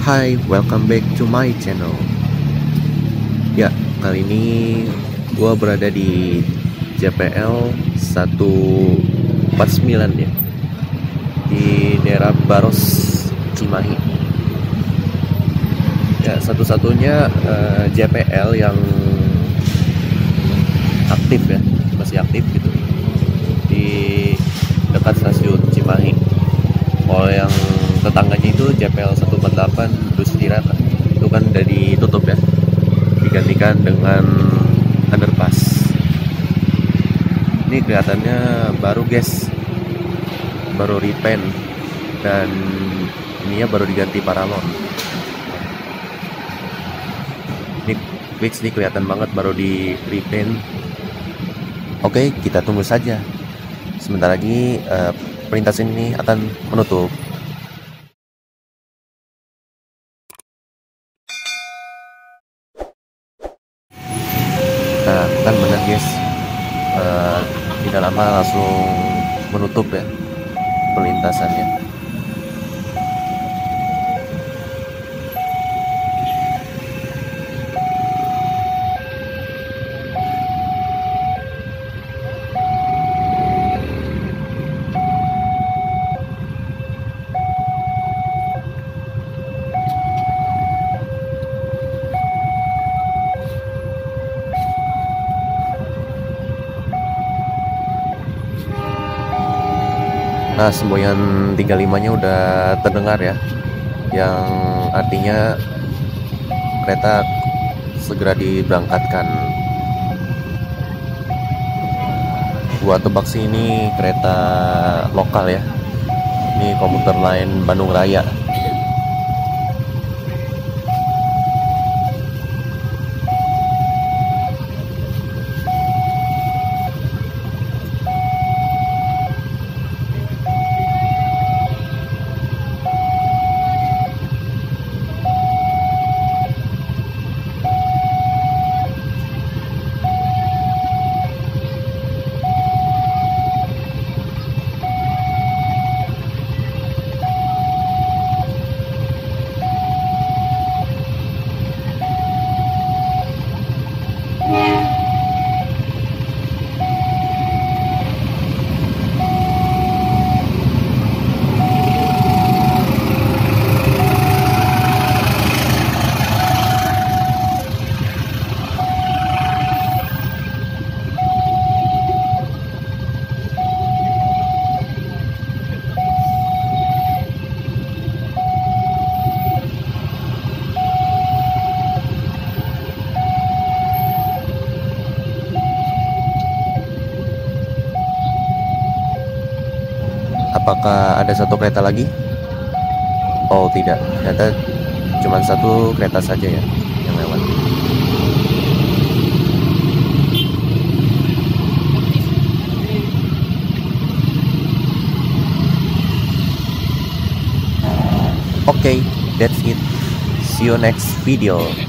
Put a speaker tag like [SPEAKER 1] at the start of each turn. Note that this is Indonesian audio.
[SPEAKER 1] Hai, welcome back to my channel. Ya, kali ini gue berada di JPL 149 ya, di daerah Baros, Cimahi. Ya, satu-satunya JPL yang aktif ya, masih aktif gitu di dekat stasiun Cimahi. Kalau yang tetangganya itu JPL 148 Dustirata, itu kan udah ditutup ya, digantikan dengan underpass. Ini kelihatannya baru guys, baru repaint dan ininya baru diganti paralon. Ini fix nih, kelihatan banget baru di repaint. Oke, kita tunggu saja. Sebentar lagi perlintasan ini akan menutup. Nah, kan benar guys, tidak lama langsung menutup ya perlintasannya. Nah, semboyan 35-nya udah terdengar ya, yang artinya kereta segera diberangkatkan. Gua tebak sih ini kereta lokal ya, ini komuter lain Bandung Raya. Apakah ada satu kereta lagi? Oh tidak, ternyata cuma satu kereta saja ya yang lewat. Oke, that's it. See you next video.